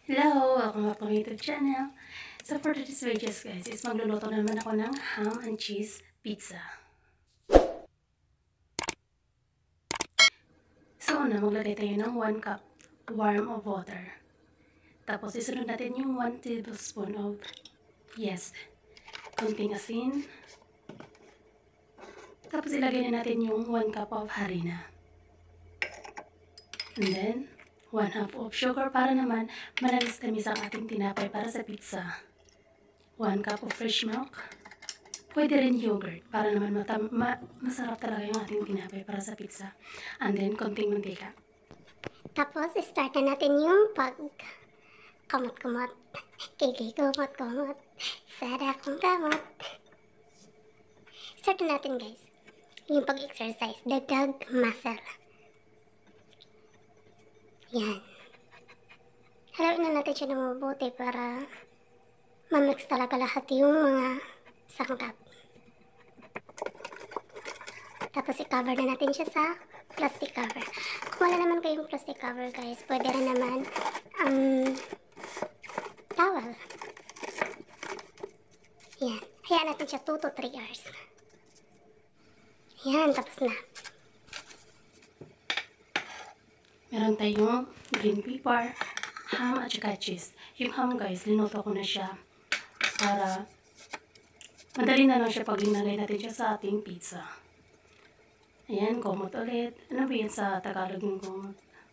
Hello! Welcome back to my YouTube channel. So for today's videos guys, is magluluto naman ako ng ham and cheese pizza. So una, maglagay tayo ng 1 cup warm of water. Tapos isunod natin yung 1 tablespoon of, konting asin. Tapos ilagay na natin yung 1 cup of harina. And then, 1/2 of sugar para naman manalis-tamis ang ating tinapay para sa pizza. 1 cup of fresh milk. Pwede rin yogurt para naman masarap talaga yung ating tinapay para sa pizza. And then, konting mantika. Tapos, start na natin yung pag-kumot-kumot. Kumot-kumot. Sada kong kamot. Start na natin guys. Yung pag-exercise. Dagdag muscle. Yan. Haluin na natin siya ng mabuti para mamix talaga lahat yung mga sangkap. Tapos i-cover na natin siya sa plastic cover. Kung wala naman kayong plastic cover guys, pwede rin naman towel. Yan. Hayaan natin siya 2 to 3 hours. Yan, tapos na. Meron tayong green pepper, ham at saka cheese. Yung ham guys, linuto ko na siya para madali na lang siya pag linalay natin siya sa ating pizza. Ayan, kumot ulit. Ano ba yan sa Tagalog yung kumot?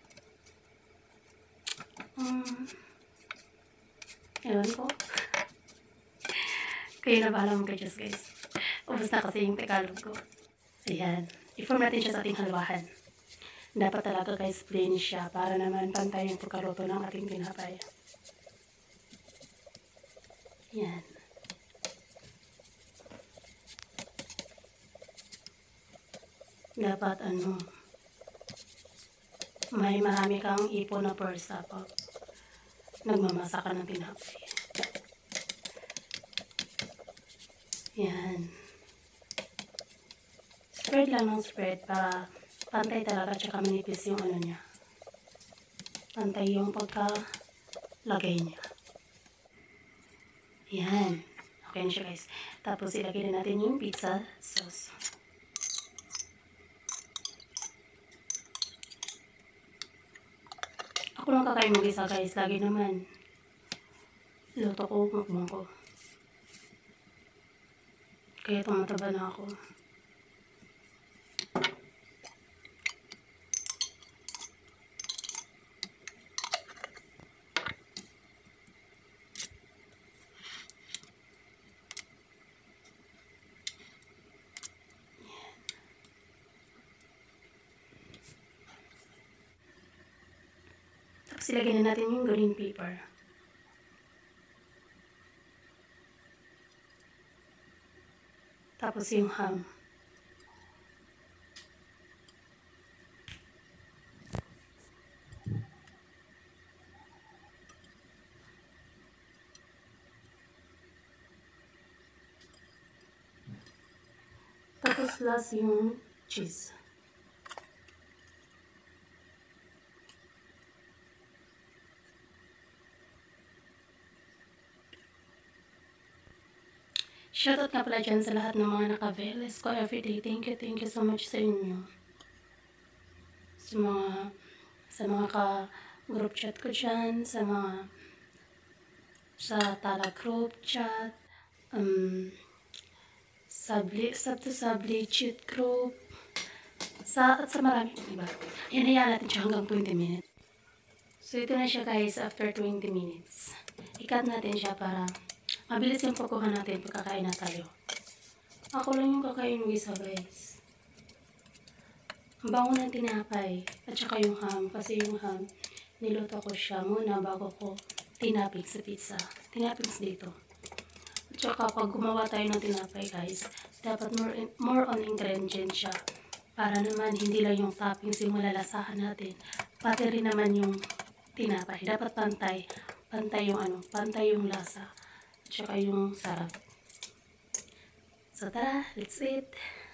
Ewan ko. Kayo na bahala mo kay Diyos guys. Ubus na kasi yung Tagalog ko. So yan, i-form natin siya sa ating halwahan. Dapat talaga guys plain siya para naman pantay yung pagkaluto ng ating tinapay. Yan. Dapat may marami kang ipon na pursa pag nagmamasa ka ng tinapay. Yan. Spread lang ng spread para pantay talaga tsaka manipis yung niya. Pantay yung pagkalagay niya. Yan. Okay na siya guys. Tapos ilagay na natin yung pizza sauce. Ako lang kakain mag-isa guys. Lagi naman. Luto ko, mukbang ko. Kaya tumataba na ako. Tapos ilagay na natin yung green pepper. Tapos yung ham. Tapos last yung cheese. Shoutout nga pala dyan sa lahat ng mga naka-veles ko everyday. Thank you so much sa inyo. Sa mga ka-group chat ko dyan, sa tala group chat, sa Bleachit group, at sa marami iba. Hinayaan natin siya hanggang 20 minutes. So ito na siya guys after 20 minutes. I-cut natin siya para mabilis yung pagkuha natin pagkakain na tayo. Ako lang yung kakain ng isa guys. Ang bango ng tinapay at saka yung ham. Kasi yung ham, niluto ko siya muna bago ko tinapik sa pizza. Tinapik dito. At saka pag gumawa tayo ng tinapay guys, dapat more on ingredients siya. Para naman hindi lang yung toppings yung malalasahan natin. Pati rin naman yung tinapay. Dapat pantay yung lasa. Tsaka yung sarap. So tara, let's eat!